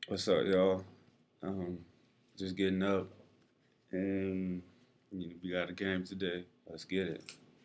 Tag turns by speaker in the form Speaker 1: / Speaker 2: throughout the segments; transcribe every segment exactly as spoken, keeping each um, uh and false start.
Speaker 1: What's up, y'all? Um, just getting up, and you know, we got a game today. Let's get it.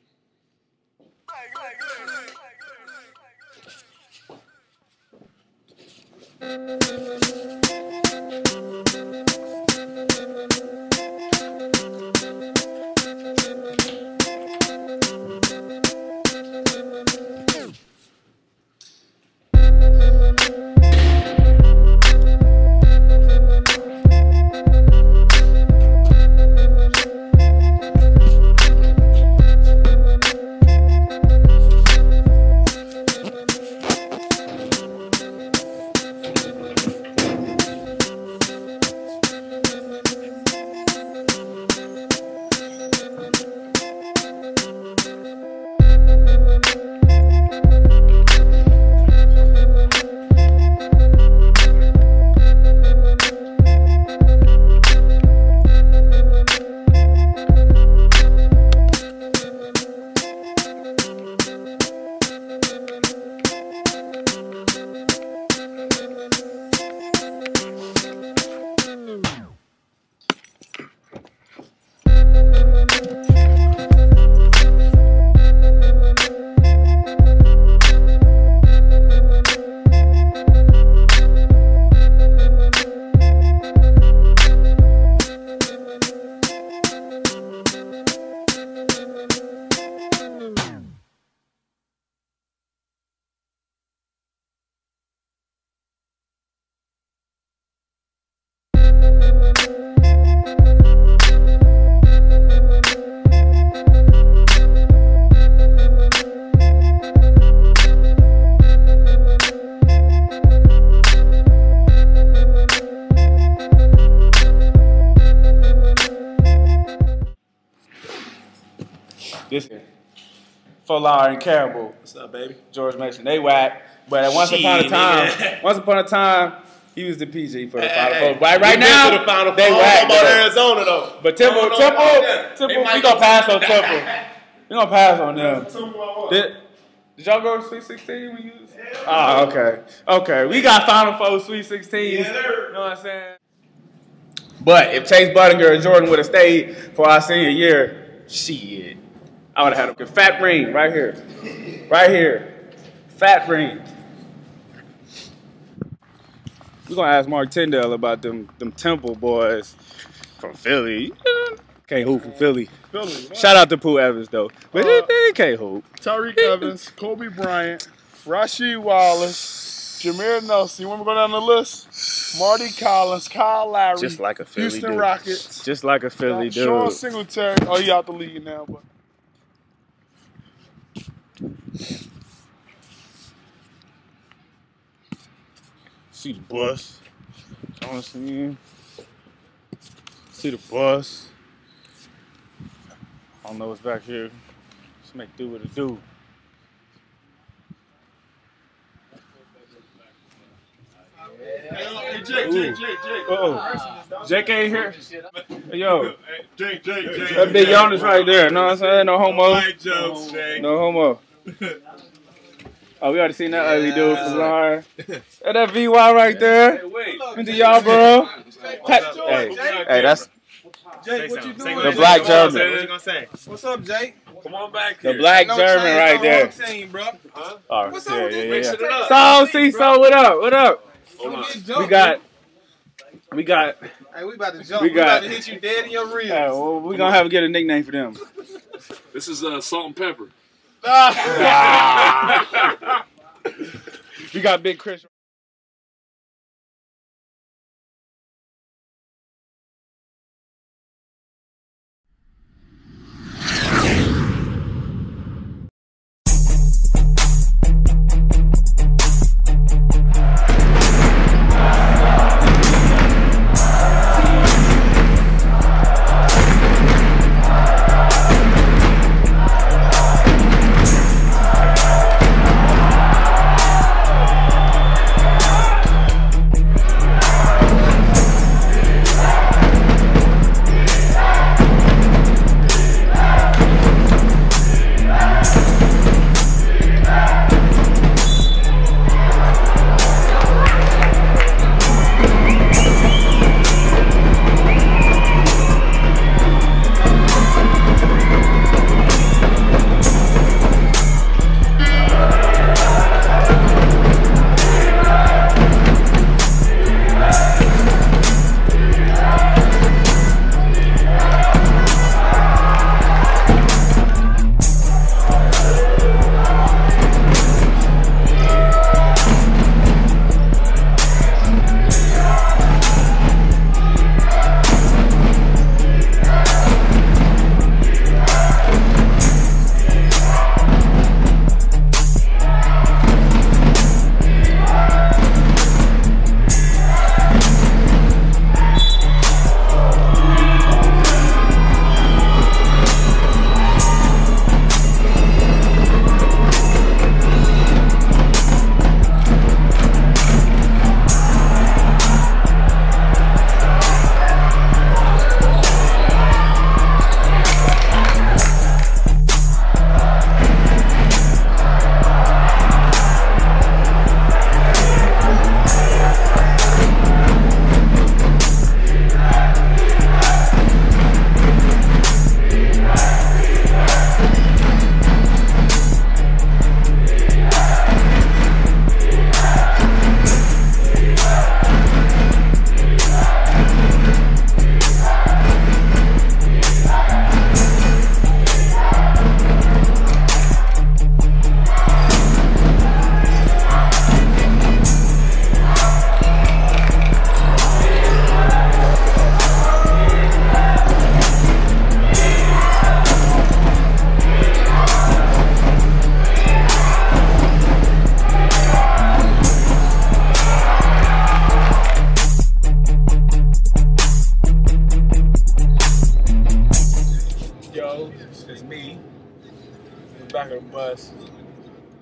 Speaker 1: This Full Hour and Caribou.
Speaker 2: What's up, baby?
Speaker 1: George Mason. They whack. But once Gee, upon a time, nigga. once upon a time, he was the P G for the hey, Final hey, Four. Right, right now,
Speaker 2: the Final
Speaker 1: they
Speaker 2: Four.
Speaker 1: whack.
Speaker 2: About Arizona though.
Speaker 1: But Temple, Temple, Temple, we gonna pass on Temple. We gonna pass on them. Did, did y'all go to Sweet sixteen when you? Oh, okay, okay. We got Final Four Sweet sixteen. Yeah, you know what I'm saying? But if Chase Budinger and Jordan would have stayed for our senior year, shit. I would have had a fat ring right here. Right here. Fat ring. We're going to ask Mark Tyndale about them them Temple boys from Philly. Can't hoop from Philly.
Speaker 3: Philly. What?
Speaker 1: Shout out to Pooh Evans, though. But uh, they, they can't hoop.
Speaker 3: Tariq Evans, Kobe Bryant, Rasheed Wallace, Jameer Nelson. You want me to go down the list? Marty Collins, Kyle Lowry.
Speaker 1: Just like a Philly
Speaker 3: Houston
Speaker 1: dude.
Speaker 3: Rockets.
Speaker 1: Just like a Philly dude.
Speaker 3: Sean Singletary. Oh, he out the league now, but.
Speaker 1: See the bus. You know what I'm saying? See the bus. I don't know what's back here. Let's make do what it do.
Speaker 3: Hey, Jake, Jake, Jake, Jake.
Speaker 1: Uh-oh. Jake ain't here. Hey, yo.
Speaker 3: Jake, Jake, Jake.
Speaker 1: That big Jonas right there. Know what I'm saying? No homo.
Speaker 3: White jokes, Jake.
Speaker 1: No homo. Oh, we already seen that ugly dude from Lauren. Hey, that V Y right there.
Speaker 2: Hey, wait.
Speaker 1: Into y'all, bro. Hey, hey, that's
Speaker 3: Jake, what you doing?
Speaker 1: the black German.
Speaker 2: What you gonna say?
Speaker 3: What's up, Jake?
Speaker 2: Come on back
Speaker 1: The
Speaker 2: here.
Speaker 1: black
Speaker 3: No
Speaker 1: German
Speaker 3: change,
Speaker 1: right
Speaker 3: no
Speaker 1: there.
Speaker 3: team, bro.
Speaker 2: Huh?
Speaker 1: Oh,
Speaker 3: What's
Speaker 1: yeah,
Speaker 3: up with
Speaker 1: yeah,
Speaker 3: this?
Speaker 1: yeah,
Speaker 2: Mixing
Speaker 1: yeah.
Speaker 2: it up.
Speaker 1: So, see, so what up? What up?
Speaker 2: Hold
Speaker 1: We got, we got,
Speaker 3: Hey, we about to jump.
Speaker 1: We
Speaker 3: We,
Speaker 1: got-
Speaker 3: about to hit you dead in your ribs.
Speaker 1: uh, well, we gonna have to get a nickname for them.
Speaker 4: This is uh, Salt and Pepper.
Speaker 1: We got Big Chris.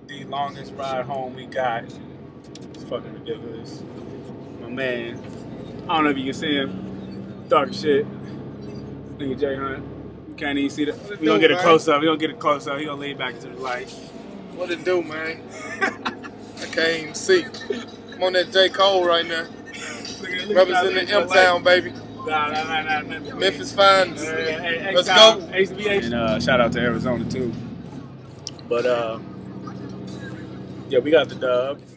Speaker 1: the longest ride home we got. It's fucking ridiculous. My man, I don't know if you can see him. Dark as shit. Nigga Jay Hunt. You can't even see that. We gonna get a close up. We gonna get a close up. He gonna lean back into the light.
Speaker 2: What it do, man? I can't even see. I'm on that J. Cole right now. Representing M-Town, baby.
Speaker 1: Nah, nah, nah, nah, Memphis.
Speaker 2: Memphis Finest.
Speaker 1: Hey, hey, hey,
Speaker 2: Let's
Speaker 1: X-Town,
Speaker 2: go.
Speaker 1: H B H. And uh, shout out to Arizona too. But uh, yeah, we got the dub.